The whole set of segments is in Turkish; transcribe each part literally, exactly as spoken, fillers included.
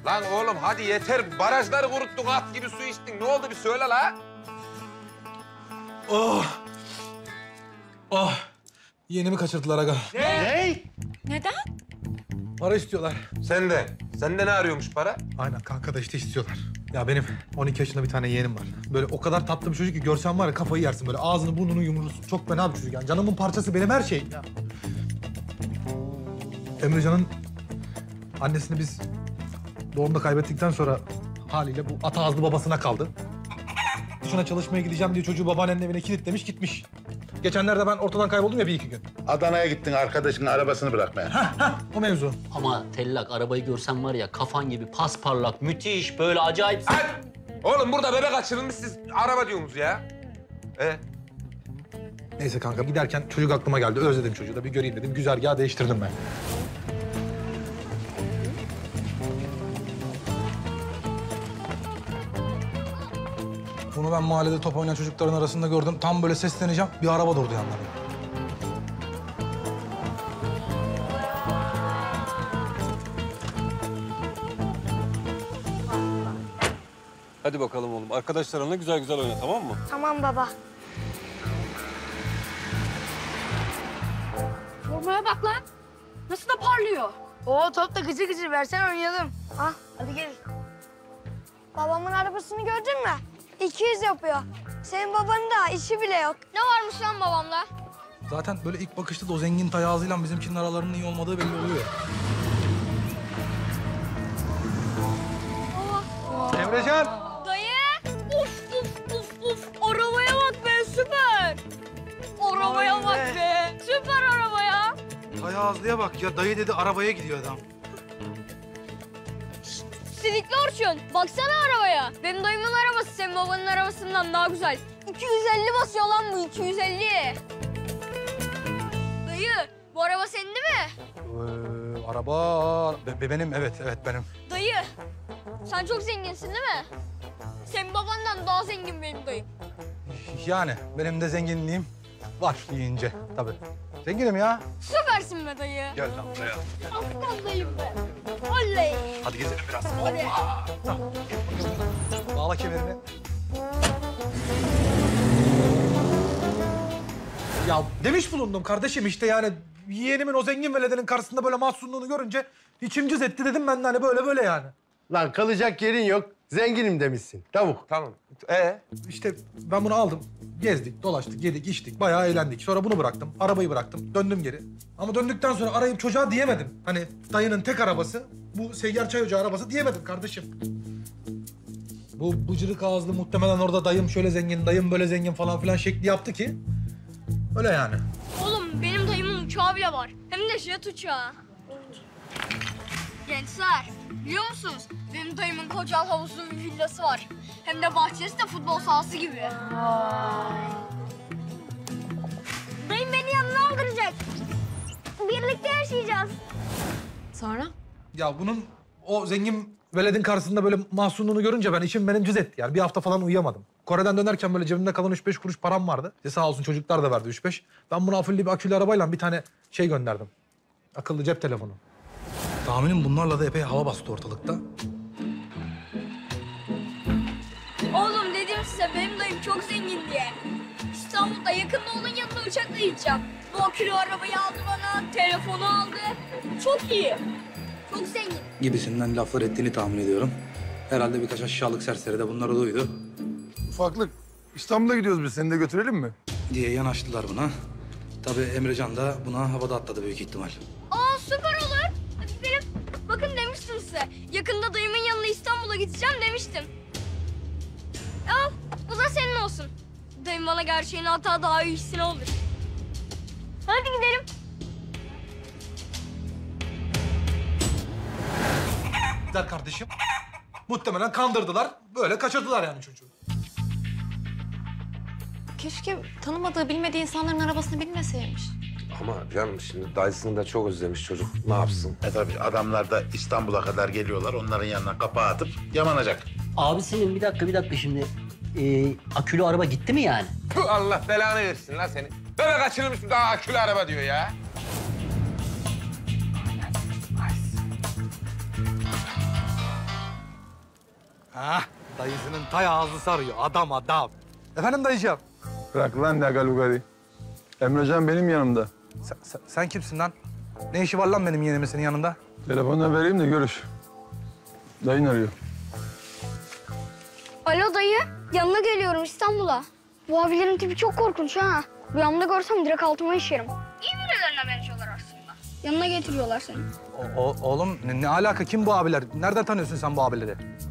Lan oğlum hadi yeter. Barajları kuruttun, at gibi su içtin. Ne oldu bir söyle la. Oh! Oh! Yeğenimi kaçırdılar aga. Ne? Ne? Neden? Para istiyorlar. Sende. Sende ne arıyormuş para? Aynen kanka da işte istiyorlar. Ya benim on iki yaşında bir tane yeğenim var. Böyle o kadar tatlı bir çocuk ki görsen var ya kafayı yersin böyle. Ağzını burnunu yumurursun. Çok fena bir çocuk yani. Canımın parçası, benim her şeyim ya. Emrecan'ın annesini biz doğumda kaybettikten sonra haliyle bu ata ağızlı babasına kaldı. Dışına çalışmaya gideceğim diye çocuğu babaannenin evine kilitlemiş gitmiş. Geçenlerde ben ortadan kayboldum ya bir iki gün. Adana'ya gittin arkadaşının arabasını bırakmaya. Hah hah o mevzu. Ama Tellak arabayı görsen var ya kafan gibi pasparlak, müthiş, böyle acayip... Ay! Oğlum burada bebek kaçırılmış, siz araba diyorsunuz ya. Ee? Neyse kanka giderken çocuk aklıma geldi. Özledim çocuğu da bir göreyim dedim. Güzergahı değiştirdim ben. Bunu ben mahallede top oynayan çocukların arasında gördüm. Tam böyle sesleneceğim. Bir araba durdu yanlarında. Hadi bakalım oğlum. Arkadaşlarınla güzel güzel oyna, tamam mı? Tamam baba. Formaya bak lan. Nasıl da parlıyor. Oo top da gıcır gıcır versen oynayalım. Ah hadi gel. Babamın arabasını gördün mü? iki yüz yapıyor. Senin babanın da işi bile yok. Ne varmış lan babamla? Zaten böyle ilk bakışta da o zengin tay ağzıyla bizimkinin aralarının iyi olmadığı belli oluyor. Emrecan! Dayı. Uf uf uf uf. Arabaya bak be, süper. Arabaya bak be. Süper araba ya. Tay ağızlıya bak ya. Dayı dedi arabaya gidiyor adam. Silikli Orçun. Baksana arabaya. Benim dayımın arabası senin babanın arabasından daha güzel. iki yüz elli basıyor lan bu, iki yüz elli. Dayı, bu araba senin değil mi? Ee, araba... Be- benim, evet, evet benim. Dayı, sen çok zenginsin değil mi? Senin babandan daha zengin benim dayım. Yani benim de zenginliğim var yiyince tabii. Zenginim ya. Süpersin be dayı. Gel lan buraya. Aslan dayım be. Oley. Hadi gezelim biraz. Hadi. Bağla kemerini. Ya demiş bulundum kardeşim işte yani yeğenimin o zengin veledenin karşısında böyle mahzunluğunu görünce içim cız etti dedim ben de hani böyle böyle yani. Lan kalacak yerin yok. Zenginim demişsin. Tavuk. Tamam. Ee? İşte ben bunu aldım. Gezdik, dolaştık, yedik, içtik. Bayağı eğlendik. Sonra bunu bıraktım. Arabayı bıraktım. Döndüm geri. Ama döndükten sonra arayıp çocuğa diyemedim. Hani dayının tek arabası, bu seyyar çay ocağı arabası diyemedim kardeşim. Bu bıcırık ağızlı muhtemelen orada dayım şöyle zengin, dayım böyle zengin falan filan şekli yaptı ki. Öyle yani. Oğlum benim dayımın uçağı bile var. Hem de jet uçağı. Gençler, biliyor musunuz? Benim dayımın kocaman havuzlu bir villası var. Hem de bahçesi de futbol sahası gibi. Dayım beni yanına aldıracak. Birlikte yaşayacağız. Sonra? Ya bunun o zengin veledin karşısında böyle mahzunluğunu görünce ben içim benim cız etti yani. Bir hafta falan uyuyamadım. Kore'den dönerken böyle cebimde kalan üç beş kuruş param vardı. İşte sağ olsun çocuklar da verdi üç beş. Ben buna afilli bir akülü arabayla bir tane şey gönderdim. Akıllı cep telefonu. Tahminim bunlarla da epey hava bastı ortalıkta. Oğlum dedim size benim dayım çok zengin diye. İstanbul'da yakında onun yanına uçakla gideceğim. Bu akülü arabayı aldı bana, telefonu aldı. Çok iyi. Çok zengin. Gibisinden laflar ettiğini tahmin ediyorum. Herhalde birkaç aşağılık serseri de bunları duydu. Ufaklık, İstanbul'a gidiyoruz biz. Seni de götürelim mi? Diye yanaştılar buna. Tabii Emrecan da buna havada atladı büyük ihtimal. Aa süper olur. Hadi gidelim. Bakın demiştim size. Yakında dayımın yanına İstanbul'a gideceğim demiştim. Al, bu da senin olsun. Dayım bana gerçeğini hatta daha iyisini olur. Hadi gidelim. Güzel kardeşim. Muhtemelen kandırdılar. Böyle kaçırdılar yani çocuğu. Keşke tanımadığı, bilmediği insanların arabasını binmeseymiş. Ama canım şimdi dayısını da çok özlemiş çocuk. Ne yapsın? E tabii adamlar da İstanbul'a kadar geliyorlar. Onların yanına kapağı atıp yamanacak. Abisinin bir dakika bir dakika şimdi ee, akülü araba gitti mi yani? Tüh, Allah belanı versin lan seni. Bebek kaçırılmış daha akülü araba diyor ya. Ha, dayısının tay ağzı sarıyor. Adam adam. Efendim dayıcığım? Bırak lan Nagalugari. Emrecan benim yanımda. Sen, sen, sen kimsin lan? Ne işi var lan benim yeğenimin senin yanında? Telefonunu vereyim de görüş. Dayın arıyor. Alo dayı. Yanına geliyorum İstanbul'a. Bu abilerin tipi çok korkunç ha. Rüyamda görsem direkt altıma işerim. İyi birilerine benziyorlar aslında. Yanına getiriyorlar seni. O, o- oğlum ne, ne alaka? Kim bu abiler? Nereden tanıyorsun sen bu abileri?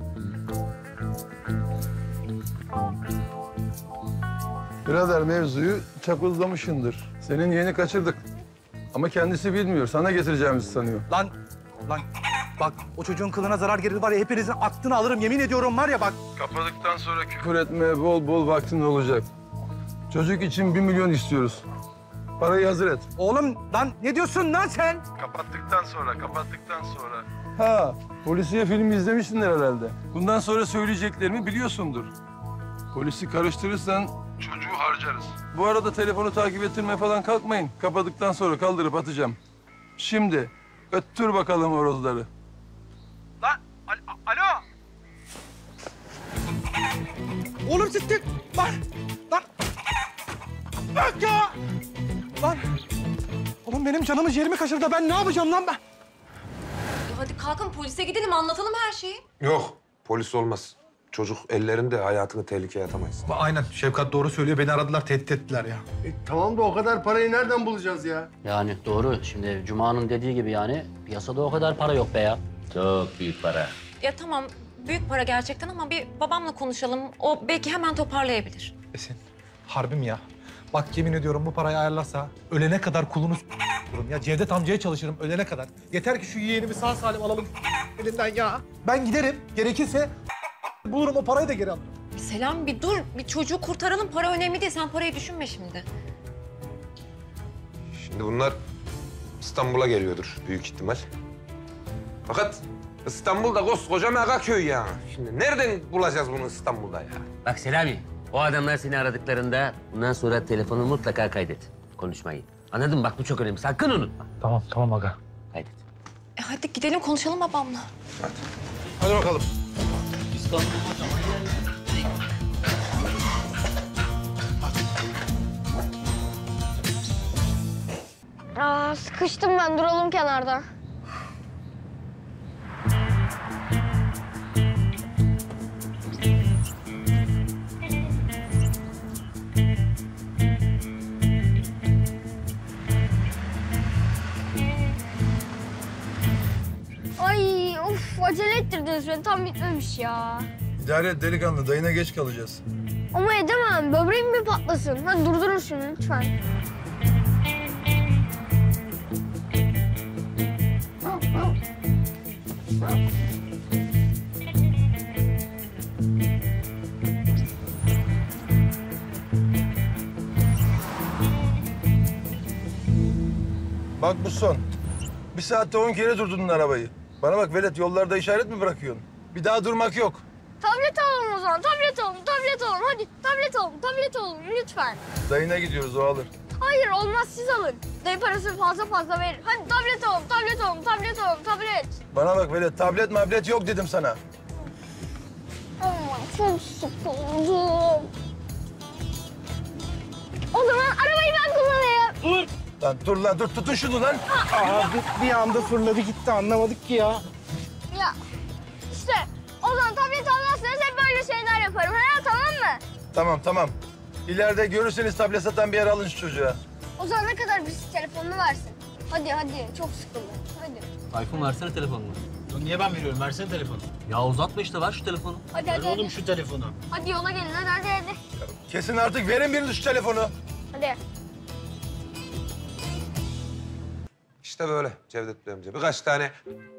Birader mevzuyu çapızlamışındır. Senin yeğeni kaçırdık. Ama kendisi bilmiyor. Sana getireceğimizi sanıyor. Lan, lan bak o çocuğun kılına zarar gelir var ya hepinizin aklını alırım yemin ediyorum var ya bak. Kapadıktan sonra küfür etmeye bol bol vaktin olacak. Çocuk için bir milyon istiyoruz. Parayı hazır et. Oğlum lan ne diyorsun lan sen? Kapattıktan sonra, kapattıktan sonra. Ha, polisiye film izlemişsindir herhalde. Bundan sonra söyleyeceklerimi biliyorsundur. Polisi karıştırırsan çocuğu harcarız. Bu arada telefonu takip ettirmeye falan kalkmayın. Kapadıktan sonra kaldırıp atacağım. Şimdi öttür bakalım horozları. Lan al- alo. Oğlum siz de- lan lan. Bak ya. Lan. Oğlum benim canımı ciğerimi kaçırdı. Ben ne yapacağım lan ben? Ya hadi kalkın polise gidelim anlatalım her şeyi. Yok, polis olmaz. Çocuk ellerinde hayatını tehlikeye atamayız. Aynen Şevkat doğru söylüyor. Beni aradılar tehdit ettiler ya. E, tamam da o kadar parayı nereden bulacağız ya? Yani doğru. Şimdi Cuma'nın dediği gibi yani piyasada o kadar para yok be ya. Çok büyük para. Ya tamam büyük para gerçekten ama bir babamla konuşalım. O belki hemen toparlayabilir. Esin harbim ya. Bak yemin ediyorum bu parayı ayarlarsa ölene kadar kulunu s***ırım ya. Cevdet amcaya çalışırım ölene kadar. Yeter ki şu yeğenimi sağ salim alalım elinden ya. Ben giderim gerekirse bulurum o parayı da geri alırım. Selam bir dur. Bir çocuğu kurtaralım. Para önemli değil. Sen parayı düşünme şimdi. Şimdi bunlar İstanbul'a geliyordur büyük ihtimal. Fakat İstanbul'da koskoca megaköy ya. Şimdi nereden bulacağız bunu İstanbul'da ya? Bak Selami, o adamlar seni aradıklarında bundan sonra telefonu mutlaka kaydet. Konuşmayı. Anladın mı? Bak bu çok önemli. Sakın unutma. Tamam tamam aga. Kaydet. E hadi gidelim konuşalım babamla. Hadi bakalım. Aa, sıkıştım ben. Duralım kenarda. Ay of acele ettirdiniz beni. Tam bitmemiş ya. İdare et delikanlı. Dayına geç kalacağız. Ama edemem. Böbreğim mi patlasın? Hadi durdurun şunu lütfen. Bak bu son. Bir saatte on kere durdurdun arabayı. Bana bak Velet, yollarda işaret mi bırakıyorsun? Bir daha durmak yok. Tablet alalım o zaman. Tablet alalım, tablet alalım. Hadi tablet alalım, tablet alalım lütfen. Dayına gidiyoruz, o alır. Hayır olmaz siz alın. Dayı parası fazla fazla verir. Hadi tablet alalım, tablet alalım, tablet alalım, tablet. Bana bak Velet, tablet mablet yok dedim sana. Aman çok sıkıldım. O zaman arabayı ben kullanayım. Lan dur lan, dur tutun şunu lan. Bir anda fırladı gitti anlamadık ki ya. Ya işte o zaman tablet almazsanız hep böyle şeyler yaparım. Ha tamam mı? Tamam tamam. İleride görürseniz tablet satan bir yer alın şu çocuğa. O zaman ne kadar birisi telefonunu versin. Hadi hadi çok sıkıldım. Hadi. Tayfun versene telefonunu. Niye ben veriyorum? Versene telefonu. Ya uzatma işte ver şu telefonu. Hadi Ver hadi. oğlum Hadi, şu telefonu. hadi yola gelin hadi hadi hadi. Kesin artık, verin biriniz şu telefonu. Hadi. İşte böyle Cevdet Bey amca. Birkaç tane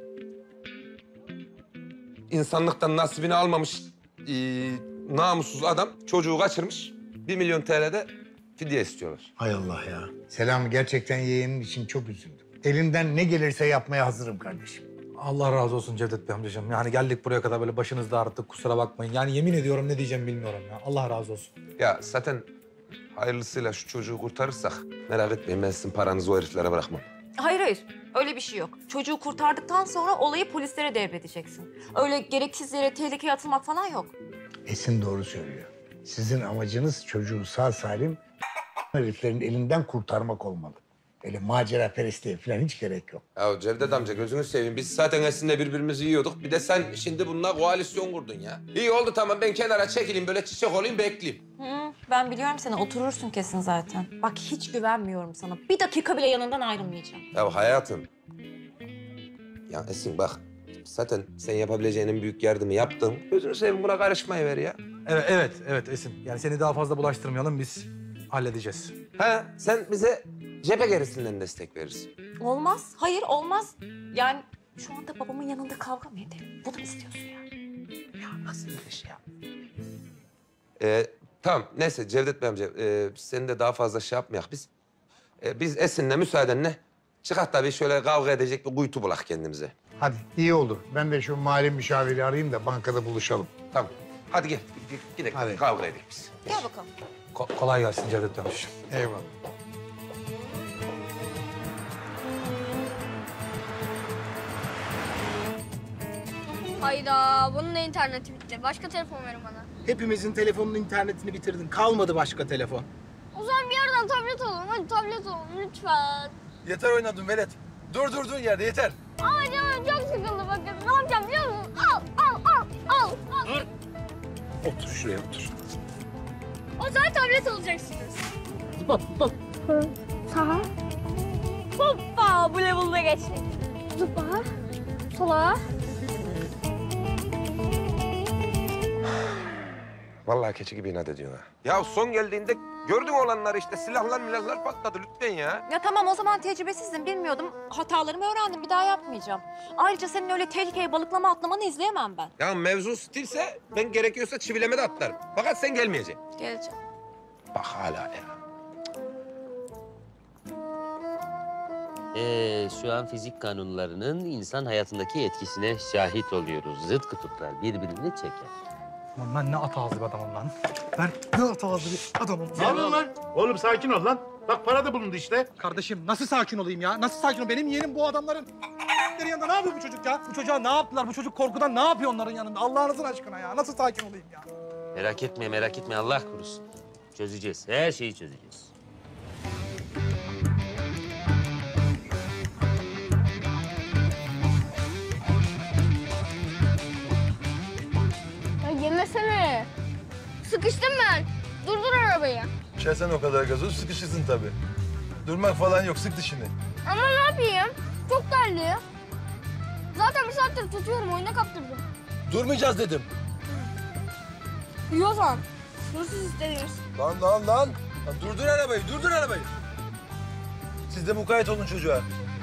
insanlıktan nasibini almamış e, namussuz adam çocuğu kaçırmış. Bir milyon T L'de fidye istiyorlar. Hay Allah ya. Selam, gerçekten yeğenim için çok üzüldüm. Elimden ne gelirse yapmaya hazırım kardeşim. Allah razı olsun Cevdet Bey amcacığım. Yani geldik buraya kadar böyle başınızda ağrıttık kusura bakmayın. Yani yemin ediyorum ne diyeceğimi bilmiyorum ya. Allah razı olsun. Ya zaten hayırlısıyla şu çocuğu kurtarırsak merak etmeyin ben sizin paranızı o heriflere bırakmam. Hayır hayır. Öyle bir şey yok. Çocuğu kurtardıktan sonra olayı polislere devredeceksin. Öyle gereksiz yere tehlikeye atılmak falan yok. Esin doğru söylüyor. Sizin amacınız çocuğu sağ salim heriflerin elinden kurtarmak olmalı. Öyle macera perestliğe falan hiç gerek yok. Ya Cevdet amca gözünü seveyim. Biz zaten Esin'le birbirimizi yiyorduk. Bir de sen şimdi bununla koalisyon kurdun ya. İyi oldu tamam ben kenara çekileyim böyle çiçek olayım bekleyeyim. Hı, ben biliyorum seni. Oturursun kesin zaten. Bak hiç güvenmiyorum sana. Bir dakika bile yanından ayrılmayacağım. Ya hayatım. Ya Esin bak zaten sen yapabileceğin en büyük yardımı yaptın. Gözünü seveyim buna karışmayı ver ya. Evet, evet, evet Esin. Yani seni daha fazla bulaştırmayalım, biz halledeceğiz. Ha sen bize cephe gerisinden destek verirsin. Olmaz. Hayır olmaz. Yani şu anda babamın yanında kavga mı edelim? Bunu mu istiyorsun ya? Ya nasıl bir şey ya? Ee, tamam neyse Cevdet Bey amca e, seni de daha fazla şey yapmayak biz. E, biz Esin'le müsaadenle çıkart tabii şöyle kavga edecek bir kuytu bulak kendimize. Hadi iyi olur. Ben de şu mali müşaviri arayayım da bankada buluşalım. Tamam. Hadi gel. Gidelim. Gidelim. Hadi. Kavga edelim biz. Gel bakalım. Ko- kolay gelsin Cevdet amcacığım. Eyvallah. Hayda bunun da interneti bitti. Başka telefon verin bana. Hepimizin telefonun internetini bitirdin. Kalmadı başka telefon. O zaman bir yerden tablet alalım. Hadi tablet alalım lütfen. Yeter oynadın Velet. Dur durduğun yerde yeter. Ama canım çok sıkıldı bakın. Ne yapacağım biliyor musun? Al, al, al, al. al. Dur. Otur şuraya otur. O zaman tablet alacaksınız. Hop, hop. Sağa. Hoppa bu level'da geçtik. Zıpla. Sola. Vallahi keçi gibi inat ediyorsun ha. Ya son geldiğinde gördün olanları işte silahlar milahlar patladı lütfen ya. Ya tamam o zaman tecrübesizdim, bilmiyordum. Hatalarımı öğrendim, bir daha yapmayacağım. Ayrıca senin öyle tehlikeye balıklama atlamanı izleyemem ben. Ya mevzu stilse ben gerekiyorsa çivileme de atlarım. Fakat sen gelmeyeceksin. Geleceğim. Bak hala ya. Ee, şu an fizik kanunlarının insan hayatındaki etkisine şahit oluyoruz. Zıt kutuplar birbirini çeker. Lan ben ne at ağzı bir adamım lan. Ben ne at ağzı bir adamım. Ne yapıyorsun lan? Oğlum sakin ol lan. Bak para da bulundu işte. Kardeşim nasıl sakin olayım ya? Nasıl sakin ol? Benim yeğenim bu adamların yanında ne yapıyor bu çocuk ya? Bu çocuğa ne yaptılar? Bu çocuk korkudan ne yapıyor onların yanında? Allah'ınızın aşkına ya. Nasıl sakin olayım ya? Merak etme, merak etme. Allah korusun. Çözeceğiz. Her şeyi çözeceğiz. Ya yemesene. Sıkıştım ben. Durdur arabayı. İçersen o kadar gazoz sıkışırsın tabii. Durmak falan yok, sık dişini. Ama ne yapayım? Çok terli. Zaten bir saattir tutuyorum, oyuna kaptırdım. Durmayacağız dedim. İyi o zaman. Hırsız istediniz. Lan lan lan. Lan durdur arabayı, durdur arabayı. Siz de mukayyet olun çocuğa.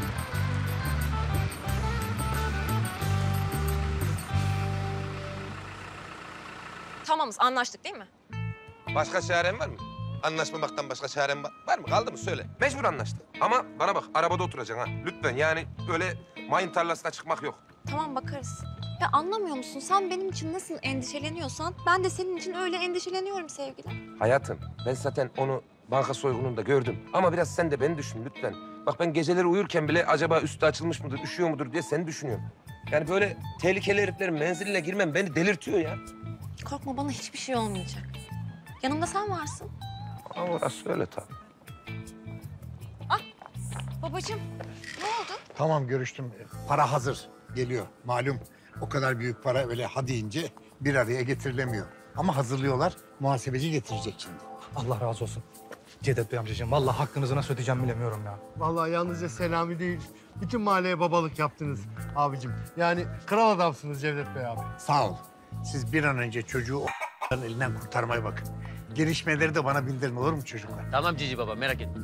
Tamamız, anlaştık değil mi? Başka çaren var mı? Anlaşmamaktan başka çaren var, var mı? Kaldı mı? Söyle. Mecbur anlaştık. Ama bana bak, arabada oturacaksın ha. Lütfen yani öyle mayın tarlasına çıkmak yok. Tamam bakarız. Ya anlamıyor musun? Sen benim için nasıl endişeleniyorsan ben de senin için öyle endişeleniyorum sevgilim. Hayatım, ben zaten onu banka soygununda gördüm. Ama biraz sen de beni düşün lütfen. Bak ben geceleri uyurken bile acaba üstü açılmış mıdır, üşüyor mudur diye seni düşünüyorum. Yani böyle tehlikeli heriflerin menziline girmem beni delirtiyor ya. Korkma, bana hiçbir şey olmayacak. Yanımda sen varsın. Ama orası öyle tabii. Ah babacığım, ne oldu? Tamam görüştüm. Para hazır. Geliyor. Malum o kadar büyük para öyle ha deyince bir araya getirilemiyor. Ama hazırlıyorlar. Muhasebeci getirecek şimdi. Allah razı olsun. Cevdet Bey amcacığım vallahi hakkınızı nasıl ödeyeceğim bilemiyorum ya. Vallahi yalnızca Selami değil, bütün mahalleye babalık yaptınız abicim. Yani kral adamsınız Cevdet Bey abi. Sağ ol. Siz bir an önce çocuğu o elinden kurtarmaya bakın. Gelişmeleri de bana bildirin olur mu çocuklar? Tamam Cici baba, merak etme.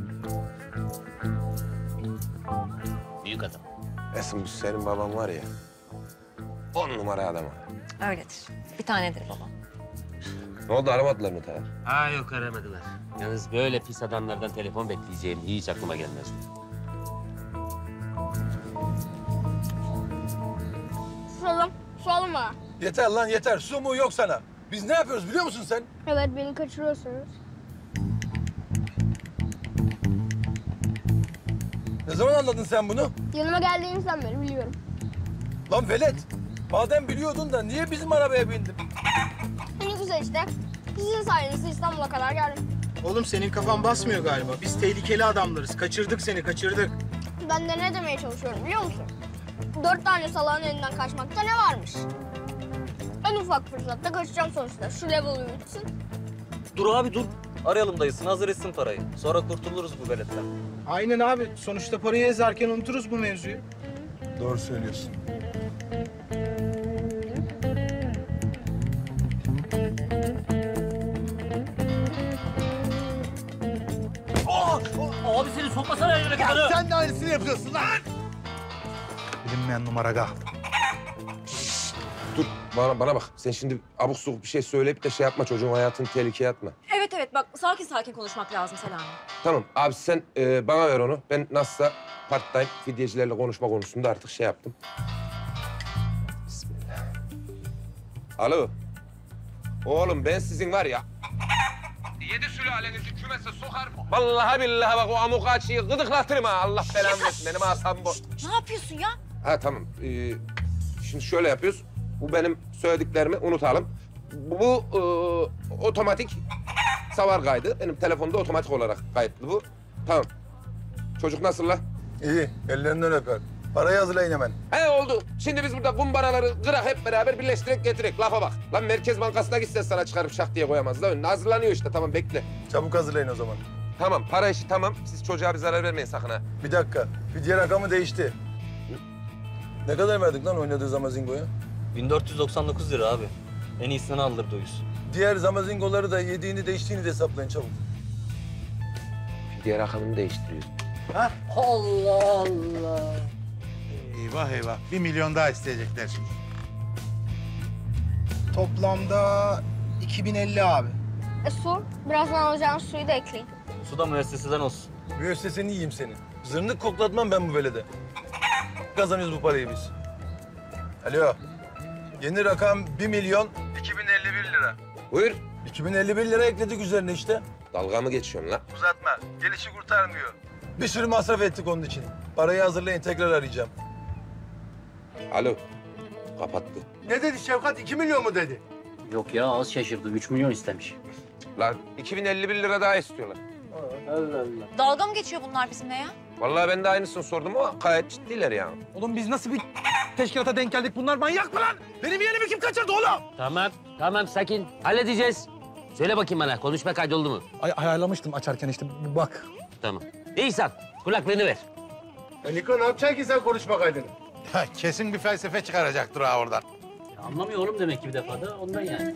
Büyük adam. Esin bu senin baban var ya. On numara adam. Öyledir. Bir tanedir babam. Ne oldu aramadılar mı daha? Ha yok, aramadılar. Yalnız böyle pis adamlardan telefon bekleyeceğim hiç aklıma gelmezdi. Susalım. Susalım bana. Yeter lan yeter. Su mu yok sana. Biz ne yapıyoruz biliyor musun sen? Evet beni kaçırıyorsunuz. Ne zaman anladın sen bunu? Yanıma geldiğinizden beri biliyorum. Lan velet, madem biliyordun da niye bizim arabaya bindin? Ne güzel işte. Sizin sayenizde İstanbul'a kadar geldim. Oğlum senin kafan basmıyor galiba. Biz tehlikeli adamlarız. Kaçırdık seni, kaçırdık. Ben de ne demeye çalışıyorum biliyor musun? Dört tane salağın elinden kaçmakta ne varmış? En ufak fırsatta kaçacağım sonuçta. Şu level'ı bitsin. Dur abi dur. Arayalım dayısını, hazır etsin parayı. Sonra kurtuluruz bu veletten. Aynen abi. Sonuçta parayı ezerken unuturuz bu mevzuyu. Doğru söylüyorsun. Abi seni sokmasana yere kadar. Sen de aynısını yapıyorsun lan. Bilinmeyen numara ga. Dur bana, bana bak. Sen şimdi abuk subuk bir şey söyleyip de şey yapma. Çocuğun hayatını tehlikeye atma. Evet evet bak sakin sakin konuşmak lazım Selami. Tamam abi sen e, bana ver onu. Ben nasılsa part-time fidyecilerle konuşma konusunda artık şey yaptım. Bismillah. Alo. Oğlum ben sizin var ya... Yedi sülalenizi kümese sokar. Vallahi billahi bak o amukaçıyı gıdıklatırım ha. Allah belamı versin. Benim asabım bu. Ne yapıyorsun ya? Ha tamam. Ee, şimdi şöyle yapıyoruz. Bu benim söylediklerimi unutalım. Bu e, otomatik savar kaydı. Benim telefonda otomatik olarak kayıtlı bu. Tamam. Çocuk nasıl la? İyi, ellerinden öper. Parayı hazırlayın hemen. He oldu. Şimdi biz burada kumbaraları kırak hep beraber birleştirek getirek. Lafa bak. Lan Merkez Bankası'na gitsen sana çıkarıp şak diye koyamaz. Lan önüne hazırlanıyor işte. Tamam bekle. Çabuk hazırlayın o zaman. Tamam para işi tamam. Siz çocuğa bir zarar vermeyin sakın ha. Bir dakika, fidye rakamı değişti. Ne kadar verdik lan oynadığı Zamazingo'ya? bin dört yüz doksan dokuz lira abi. En iyisinden aldırdı uyuz. Diğer Zamazingo'ları da yediğini değiştiğini de hesaplayın çabuk. Fidye rakamını değiştiriyoruz. Ha? Allah Allah. Eyvah eyvah. Bir milyon daha isteyecekler şimdi. Toplamda iki bin elli abi. E su. Birazdan alacağınız suyu da ekleyin. Su da müesseseden olsun. Müesseseni yiyeyim seni. Zırnık koklatmam ben bu velede. Kazanıyoruz bu parayı biz. Alo. Yeni rakam bir milyon iki bin elli bir lira. Buyur. iki bin elli bir lira ekledik üzerine işte. Dalga mı geçiyorsun lan? Uzatma. Gelişi kurtarmıyor. Bir sürü masraf ettik onun için. Parayı hazırlayın tekrar arayacağım. Alo. Kapattı. Ne dedi Şevkat? İki milyon mu dedi? Yok ya az şaşırdı. Üç milyon istemiş. Lan iki bin elli bir lira daha istiyorlar. Allah Allah. Dalga mı geçiyor bunlar bizimle ya? Vallahi ben de aynısını sordum ama gayet ciddiler yani. Oğlum biz nasıl bir teşkilata denk geldik? Bunlar manyak mı lan? Benim yeğenimi kim kaçırdı oğlum? Tamam, tamam sakin. Halledeceğiz. Söyle bakayım bana, konuşma kaydoldu mu? Ay ayarlamıştım açarken işte bir bak. Tamam. İhsan, kulaklığını ver. E Niko ne yapacaksın ki sen konuşma kaydını? Ya, kesin bir felsefe çıkaracaktır ha oradan. Ya anlamıyor oğlum demek ki bir defada. Ondan yani.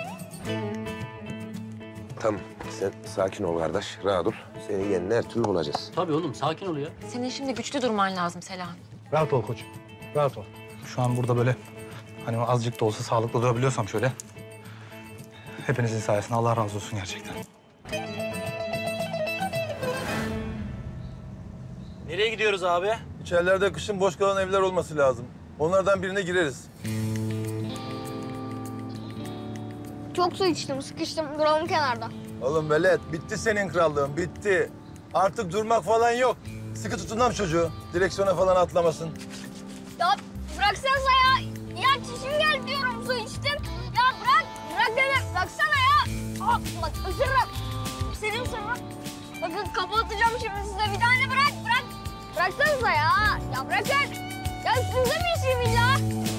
Tamam. Sen sakin ol kardeş. Rahat ol. Seni yeğenini her türlü bulacağız. Tabii oğlum sakin ol ya. Senin şimdi güçlü durman lazım Selami. Rahat ol koçum. Rahat ol. Şu an burada böyle hani azıcık da olsa sağlıklı durabiliyorsam şöyle. Hepinizin sayesinde Allah razı olsun gerçekten. Nereye gidiyoruz abi? İçerilerde kışın boş kalan evler olması lazım. Onlardan birine gireriz. Çok su içtim, sıkıştım. Duralım kenarda. Oğlum velet, bitti senin krallığın, bitti. Artık durmak falan yok. Sıkı tutun lan çocuğu. Direksiyona falan atlamasın. Ya bıraksanıza ya. Ya çişim geldi diyorum, su içtim. Ya bırak, bırak dedim. Bıraksana ya. Aa, bak ısırırım. Senin sana. Bakın kapatacağım şimdi size. Bir tane bırak, bırak. Bıraksanıza ya. Ya bırakın. Ya üstünüze mi işeyim illa?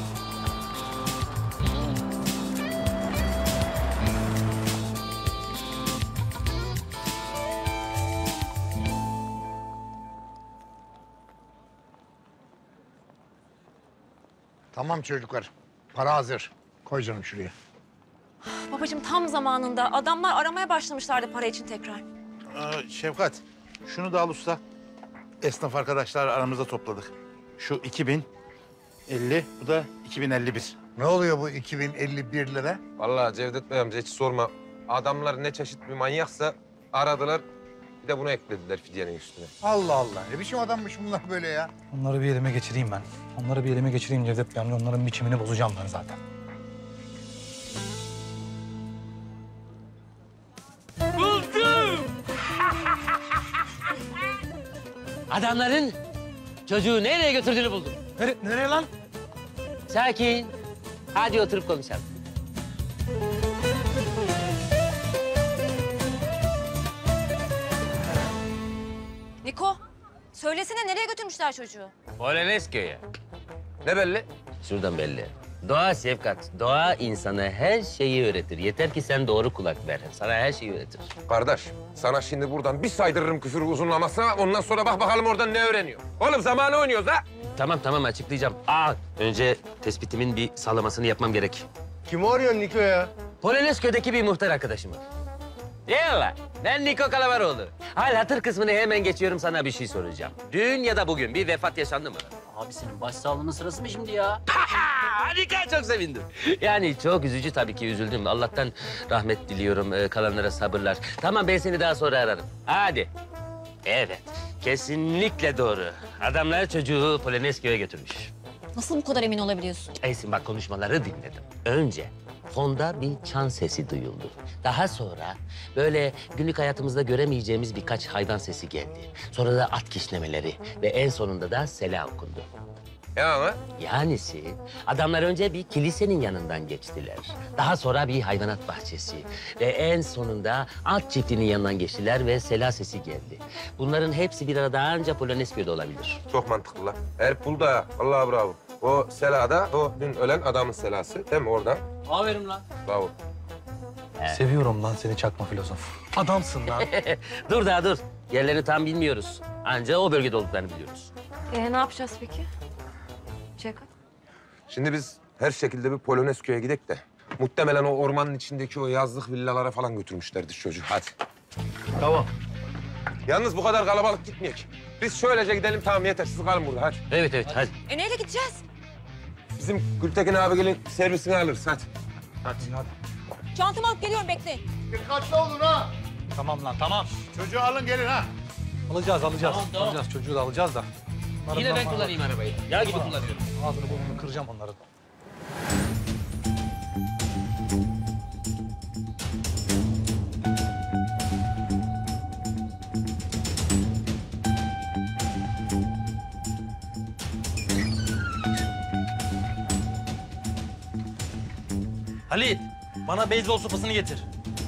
Tamam çocuklar. Para hazır. Koy canım şuraya. Babacığım tam zamanında. Adamlar aramaya başlamışlardı para için tekrar. Ee, Şevkat, şunu da al usta. Esnaf arkadaşlar aramızda topladık. Şu iki bin elli, bu da iki bin elli bir. Ne oluyor bu iki bin elli bir lira? Vallahi Cevdet Bey amca hiç sorma. Adamlar ne çeşit bir manyaksa aradılar. Bir de bunu eklediler fidyenin üstüne. Allah Allah. Ne biçim adammış bunlar böyle ya? Onları bir elime geçireyim ben. Onları bir elime geçireyim Cevdet Bey amca. Onların biçimini bozacağım ben zaten. Buldum! Adamların çocuğu nereye götürdüğünü buldum. Nere, nereye lan? Sakin. Hadi oturup konuşalım. Niko, söylesene nereye götürmüşler çocuğu? Polonezköy'e. Ne belli? Şuradan belli. Doğa Şefkat, doğa insana her şeyi öğretir. Yeter ki sen doğru kulak ver. Sana her şeyi öğretir. Kardeş, sana şimdi buradan bir saydırırım küfür uzunlamasına. Ondan sonra bak bakalım oradan ne öğreniyor. Oğlum zamanı oynuyoruz ha. Tamam tamam açıklayacağım. Aa, önce tespitimin bir sağlamasını yapmam gerek. Kimi arıyorsun Niko ya? Polonezköy'deki bir muhtar arkadaşım var. Eyvallah. Ben Niko Kalavaroğlu. Hal hatır kısmını hemen geçiyorum, sana bir şey soracağım. Dün ya da bugün bir vefat yaşandı mı? Abi senin başsağlığının sırası mı şimdi ya? Harika, çok sevindim. Yani çok üzücü tabii ki, üzüldüm. Allah'tan rahmet diliyorum, ee, kalanlara sabırlar. Tamam, ben seni daha sonra ararım. Hadi. Evet, kesinlikle doğru. Adamlar çocuğu Polonezköy'e götürmüş. Nasıl bu kadar emin olabiliyorsun? Esin bak, konuşmaları dinledim. Önce fonda bir çan sesi duyuldu. Daha sonra böyle günlük hayatımızda göremeyeceğimiz birkaç hayvan sesi geldi. Sonra da at kişnemeleri ve en sonunda da sela okundu. Yani? Yanisi adamlar önce bir kilisenin yanından geçtiler. Daha sonra bir hayvanat bahçesi ve en sonunda at çiftliğinin yanından geçtiler ve sela sesi geldi. Bunların hepsi bir arada ancak Polonezköy'de olabilir. Çok mantıklı lan. Erpul da, Allah'a bravo. O selada, o dün ölen adamın selası değil mi oradan? Aferin lan. Bravo. Seviyorum lan seni çakma filozof. Adamsın lan. Dur daha dur. Yerlerini tam bilmiyoruz. Ancak o bölgede olduklarını biliyoruz. Ee, ne yapacağız peki? Şevkat. Şimdi biz her şekilde bir Polonezköy'e gidek de muhtemelen o ormanın içindeki o yazlık villalara falan götürmüşlerdir çocuğu. Hadi. Tamam. Yalnız bu kadar kalabalık gitmeyek. Biz şöylece gidelim, tamam yeter. Siz kalın burada hadi. Evet evet hadi. E neyle gideceğiz? Bizim Gültekin abigelin servisini alırız hadi. Hadi. Hadi. Çantamı alıp geliyorum, bekleyin. Dikkatli olun ha. Tamam lan tamam. Çocuğu alın gelin ha. Alacağız alacağız. Tamam, tamam. Alacağız, çocuğu da alacağız da. Bunların Yine ben var- kullanayım arabayı. Yağ gibi kullanıyorum. Ağzını burnunu kıracağım onların. Halit, bana beyzbol sopasını getir.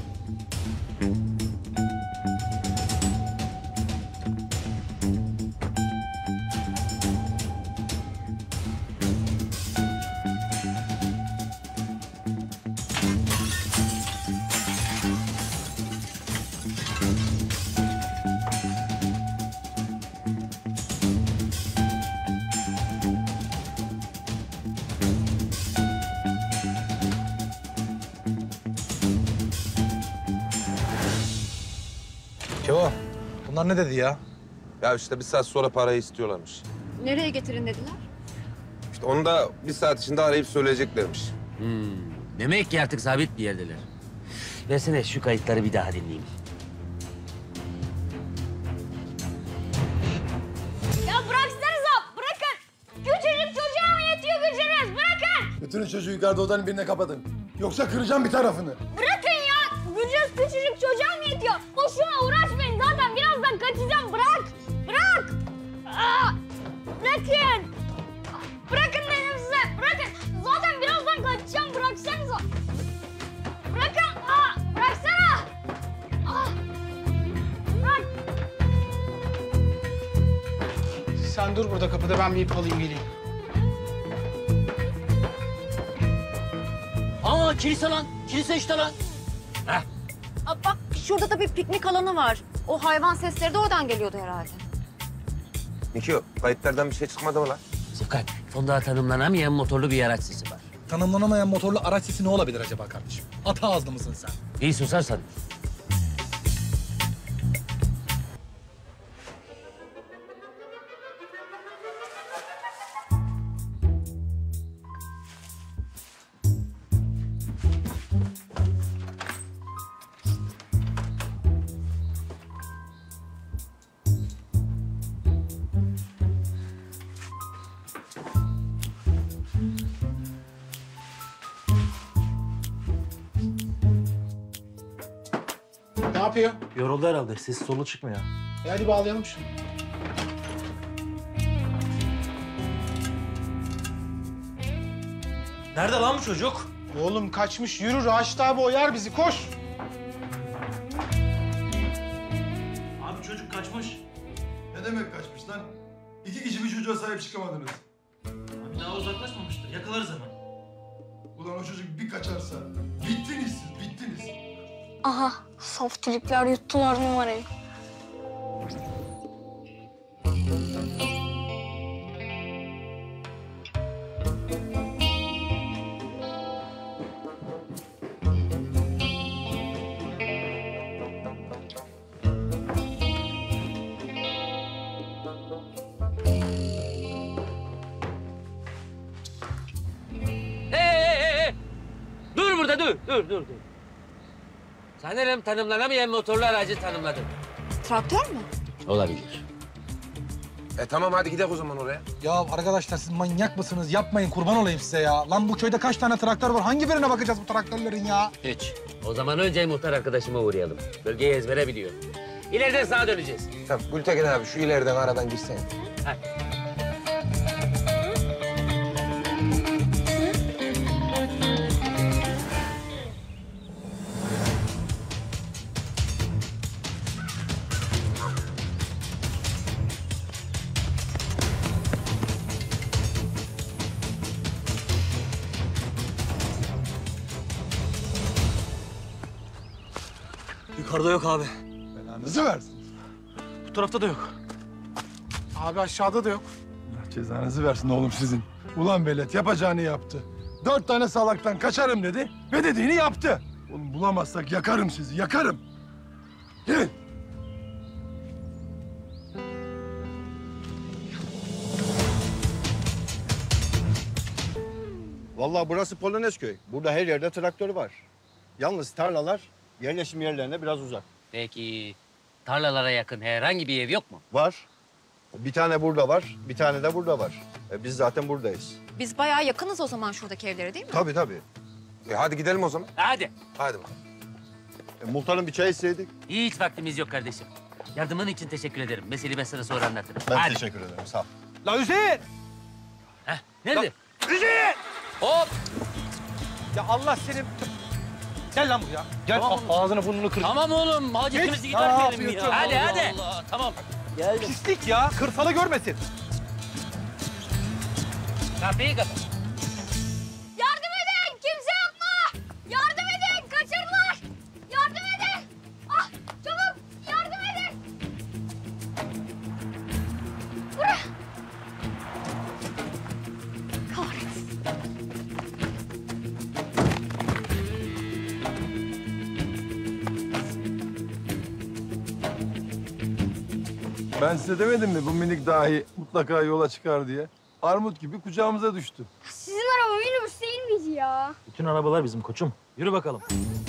Kevo, bunlar ne dedi ya? Ya işte bir saat sonra parayı istiyorlarmış. Nereye getirin dediler? İşte onu da bir saat içinde arayıp söyleyeceklermiş. Hmm. Demek ki artık sabit bir yerdeler. Versene şu kayıtları bir daha dinleyeyim. Ya bıraksanıza, bırakın. Küçücük çocuğa mı yetiyor gücünüz? Bırakın. Götürün çocuğu yukarıda odanın birine kapatın. Yoksa kıracağım bir tarafını. Bırakın ya. Gücünüz küçücük çocuğa mı yetiyor? Boşuna uğraşmayın. Zaten birazdan kaçacağım. Bırak. Bırak. Aa, bırakın. Bırakın dedim size. Bırakın. Zaten birazdan kaçacağım. Bıraksanıza. Bırakın. Aa, bıraksana. Aa, bırak. Sen dur burada kapıda, ben bir ip alayım geleyim. Aa kilise lan. Kilise işte lan. Aa, bak şurada da bir piknik alanı var. O hayvan sesleri de oradan geliyordu herhalde. Nikio, kayıtlardan bir şey çıkmadı mı lan? Şefkat, fonda tanımlanamayan motorlu bir araç sesi var. Tanımlanamayan motorlu araç sesi ne olabilir acaba kardeşim? Ata ağızlı mısın sen? İyi susarsan. Ne yapıyor? Yoruldu herhalde. Ses solu çıkmıyor. E hadi bağlayalım şunu. Nerede lan bu çocuk? Oğlum kaçmış. Yürü Raşit abi oyar bizi. Koş. Abi çocuk kaçmış. Ne demek kaçmış lan? İki kişi bir çocuğa sahip çıkamadınız. Abi daha uzaklaşmamıştır. Yakalarız hemen. Ulan o çocuk bir kaçarsa bittiniz siz, bittiniz. Aha, saftirikler yuttular numarayı. Dur burada dur, dur, dur, dur. Sanırım tanımlanamayan motorlu aracı tanımladım. Traktör mü? Olabilir. E tamam hadi gidelim o zaman oraya. Ya arkadaşlar siz manyak mısınız? Yapmayın kurban olayım size ya. Lan bu köyde kaç tane traktör var? Hangi birine bakacağız bu traktörlerin ya? Hiç. O zaman önce muhtar arkadaşıma uğrayalım. Bölgeyi ezbere biliyor. İleriden sağa döneceğiz. Tamam Gültekin abi şu ileriden aradan girsene. Hadi. Yukarıda yok abi. Belanızı versin. Bu tarafta da yok. Abi aşağıda da yok. Allah cezanızı versin oğlum sizin. Ulan velet yapacağını yaptı. Dört tane salaktan kaçarım dedi ve dediğini yaptı. Oğlum bulamazsak yakarım sizi, yakarım. Gelin. Vallahi burası Polonezköy. Burada her yerde traktör var. Yalnız tarlalar yerleşim yerlerine biraz uzak. Peki tarlalara yakın herhangi bir ev yok mu? Var. Bir tane burada var, bir tane de burada var. E, biz zaten buradayız. Biz bayağı yakınız o zaman şuradaki evlere değil mi? Tabii tabii. E hadi gidelim o zaman. Hadi. Hadi bakalım. E, muhtarım bir çay içseydik. Hiç vaktimiz yok kardeşim. Yardımın için teşekkür ederim. Meseleyi ben sana sonra anlatırım. Ben Hadi. teşekkür ederim, sağ ol. La Hüseyin! Heh, nerede? Hüseyin! Hop! Ya Allah senin... Gel lan buraya. Gel Tamam. ağzını burnunu kır. Tamam oğlum. Hacetimizi Geç. gidermeyelim Ne ya. yapıyorsun? Hadi Allah hadi. Allah. Tamam. Geldim. Pislik ya. Kırsalı görmesin. Kapıyı kapat. Yardım edin! Kimse yok mu? Yardım edin! Kaçırdılar! Yardım edin! Ah! Çabuk! Yardım edin! Buraya! Kahretsin. Ben size demedim mi bu minik dahi mutlaka yola çıkar diye? Armut gibi kucağımıza düştü. Sizin araba minibüs değil miydi ya? Bütün arabalar bizim koçum. Yürü bakalım.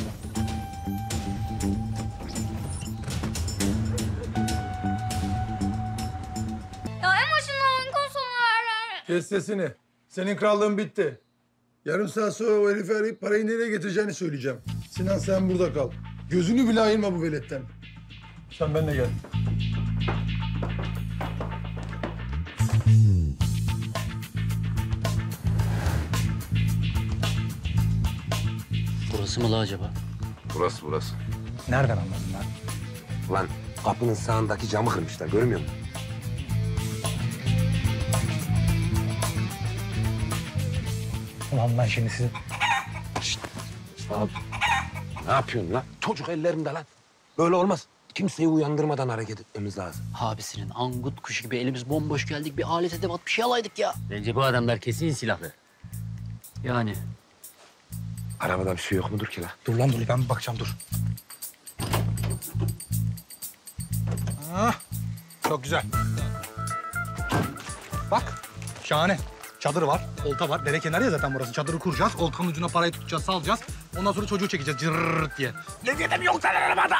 Ya en başından konsolu ver. Kes sesini. Senin krallığın bitti. Yarım saat sonra o herifi arayıp parayı nereye getireceğini söyleyeceğim. Sinan sen burada kal. Gözünü bile ayırma bu veletten. Sen benimle gel. Burası mı la acaba? Burası burası. Nereden anladın lan? Lan kapının sağındaki camı kırmışlar görmüyor musun? Ulan ben şimdi sizin... Abi ne yapıyorsun lan? Çocuk ellerimde lan. Böyle olmaz. Kimseyi uyandırmadan hareket etmemiz lazım. Abisinin angut kuşu gibi elimiz bomboş geldik. Bir alet edevat bir şey alaydık ya. Bence bu adamlar kesin silahlı. Yani. Arabada bir şey yok mudur ki la? Dur lan dur ben bir bakacağım dur. Ah, çok güzel. Bak şahane. Çadır var, olta var. Dere kenarı ya zaten burası. Çadırı kuracağız, oltanın ucuna parayı tutacağız, salacağız. Ondan sonra çocuğu çekeceğiz cırrrrt diye. Levye'de mi yok senin arabada?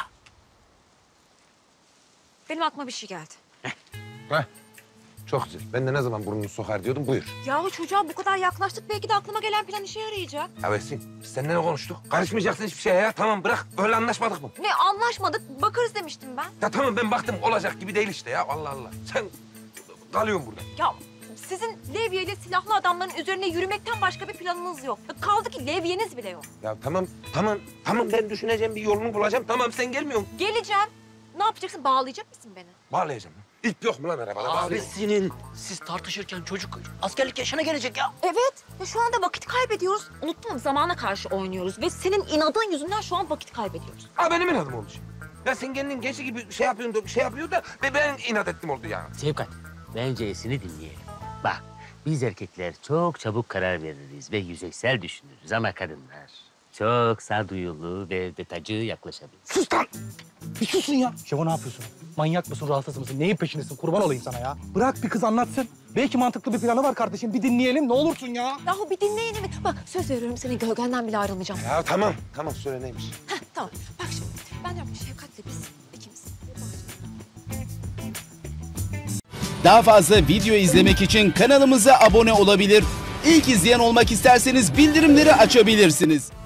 Benim aklıma bir şey geldi. Heh. Çok güzel. Ben de ne zaman burnunu sokar diyordum buyur. Yahu çocuğa bu kadar yaklaştık belki de aklıma gelen plan işe yarayacak. Ya Esin biz seninle ne konuştuk? Karışmayacaksın hiçbir şeye ya. Tamam bırak. Öyle anlaşmadık mı? Ne anlaşmadık bakarız demiştim ben. Ya tamam ben baktım olacak gibi değil işte ya. Allah Allah. Sen kalıyorsun burada. Ya Sizin levyeyle silahlı adamların üzerine yürümekten başka bir planınız yok. Kaldı ki levyeniz bile yok. Ya tamam, tamam, tamam ben düşüneceğim bir yolunu bulacağım. Tamam sen gelmiyorsun. Geleceğim. Ne yapacaksın? Bağlayacak mısın beni? Bağlayacağım. İp yok mu lan arabada? Bağlayacağım. Abisinin siz tartışırken çocuk askerlik yaşına gelecek ya. Evet. Ya şu anda vakit kaybediyoruz. Unuttum, zamana karşı oynuyoruz. Ve senin inadın yüzünden şu an vakit kaybediyoruz. Aa benim inadım olmuş. Ya sen kendin gençlik gibi şey yapıyorsun, da şey yapıyor da ve ben inat ettim oldu ya. Şefkat, bence Esin'i dinleyelim. Bak, biz erkekler çok çabuk karar veririz ve yüzeysel düşünürüz ama kadınlar çok sağduyulu ve detaycı yaklaşabilir. Sus lan! Bir susun ya. Şevo ne yapıyorsun? Manyak mısın, rahatsız mısın? Neyin peşindesin? Kurban olayım sana ya. Bırak bir kız anlatsın. Belki mantıklı bir planı var kardeşim. Bir dinleyelim ne olursun ya. Yahu bir dinleyin mi? Bak söz veriyorum, senin gölgenden bile ayrılmayacağım. Ya tamam, tamam söyle neymiş? Heh, tamam. Bak şimdi, ben diyorum ki Şefkat'le biz ikimiz. Daha fazla video izlemek için kanalımıza abone olabilir. İlk izleyen olmak isterseniz bildirimleri açabilirsiniz.